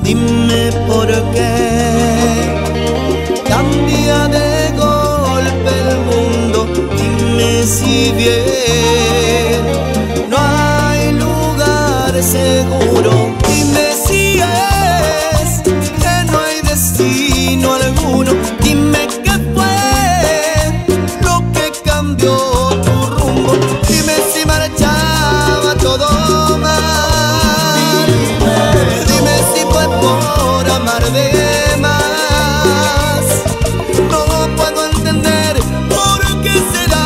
Dime por qué cambia de golpe el mundo. Dime si bien no hay lugar seguro. Dime si es que no hay destino alguno. Dime qué fue lo que cambió tu rumbo. Dime si marchaba todo mal. Dime si fue por amar de más. No puedo entender por qué será.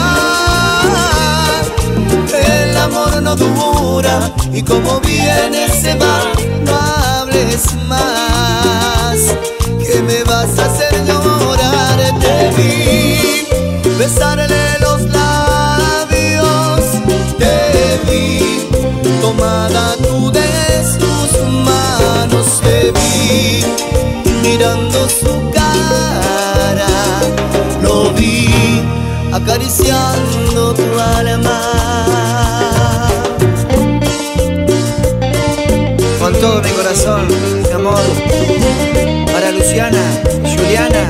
El amor no dura y como viene se va. No hables más, que me vas a hacer llorar. Te vi besarle los labios, te vi tomada tú de sus manos, te vi mirando su cara, lo vi acariciando tu alma. Con todo mi corazón, mi amor, para Luciana, Juliana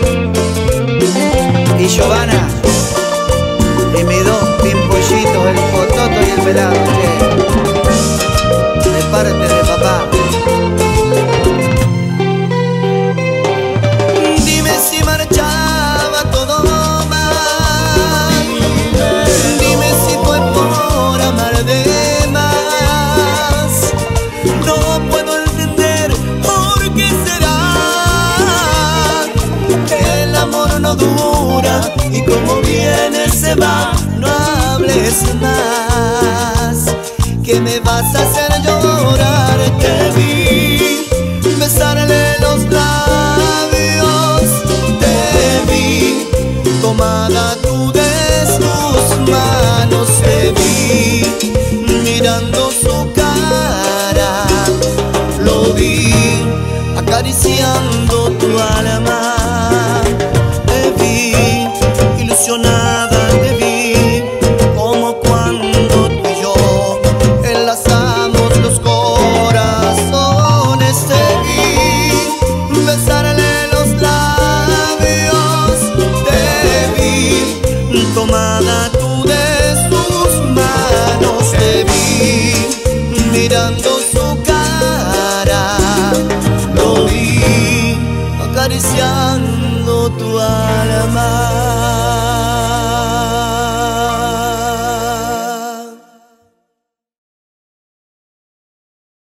y Giovanna, y mis dos pimpollitos, el pototo y el pelado, de parte de papá. Dime si marchaba todo mal. Dime si fue por amar de más. No puedo entender por qué será. El amor no dura y como viene se va. No hables más, que me vas a hacer llorar. Te vi besarle los labios, te vi tomada tú de sus manos, te vi mirando su cara, lo vi acariciando tu alma. Te vi ilusionada, te vi como cuando tú y yo enlazamos los corazones. Te vi besarle los labios, te vi tomada tú de sus manos, te vi mirando su cara, lo vi acariciando tu alma.